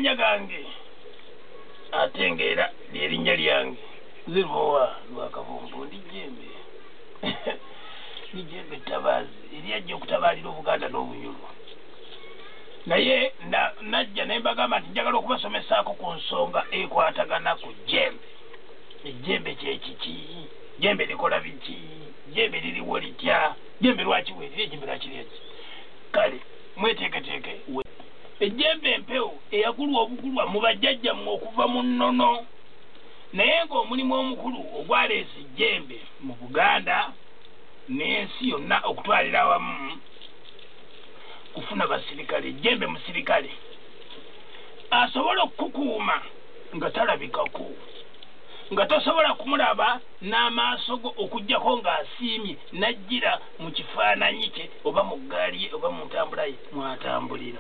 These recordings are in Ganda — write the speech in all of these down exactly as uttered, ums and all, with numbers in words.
amannya gange atengera lyerinnya lyange zivowa lwakavumbu ndi jembe ndi jembe tabaazi eryajja okutabalira Obuganda n'Obunyulu naye najja naye mbagamba nti njagala okubasomesaako ku nsonga ekwatagana ku jembe. Ejjembe kyekiki, jembe likola biki, jembe liriwo litya, jembe lwaki weerira, ejjembe lwaki lyaki. Kale mweteeketeeke ejjembe empewo eyagulwa obugulwa mu bajjajjammwe okuva mu nnono naye ng'omulimu omukulu ogwaleese ejjembe mu Buganda n'ensi yonna okutwalira awamu kufuna basirikale. Ejjembe musirikale asobola okukukuuma nga talabikako, nga tosobola kumulaba n'amaaso go okuggyako ng'asiimye n'ajjira mu kifaananyi kye oba mu ggaali ye oba mu ntambula ye mwatambulira.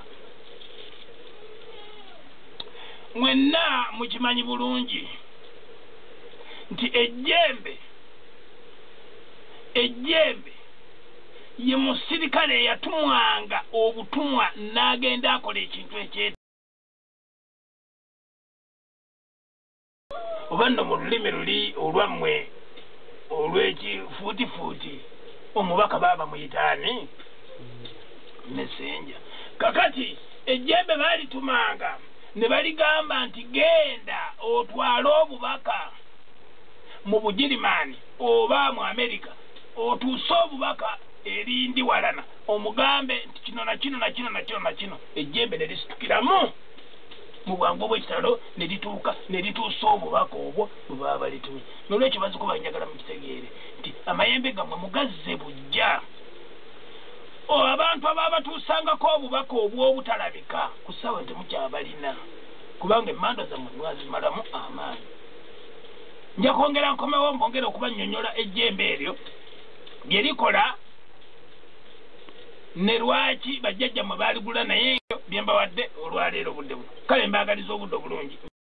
Mwenna mukimanyi bulungi nti ejjembe ejjembe ye musirikale eyatumwanga obutumwa n'agenda akola ekintu ekyeta oba nno mu lulimi luli olwammwe olw'ekifuutifuuti omubaka baaba muyitaani mesenja. Kakati ejjembe baalitumanga ne baligamba nti genda otwale obubaka mu Bugirimaani oba mu Amerika otuuse obubaka erindi walana omugambe nti kino na kino na kino na kino na kino. Ejjembe ne lisitukiramu mu bwangu obw'ekitalo ne lituuka ne lituusa obubaka obwo bwe baba balitumye. N'olwekyo bazikuba njagala mukitegeere nti amayembe gammwe mugazze bujja. Abantu ababa batuusangako obubaka obw'obutalabika ku ssaawa temukyabalina kubanga emmando zammwe mwazimalamu amaanyi. Nja kwongera nkomewo mbongere okubannyonnyola ejjembe eryo bye likola ne lwaki bajjajjammwe baaligula naye bye mbawadde olwaleero obudde buno. Kale mbaagaliza obudde obulungi.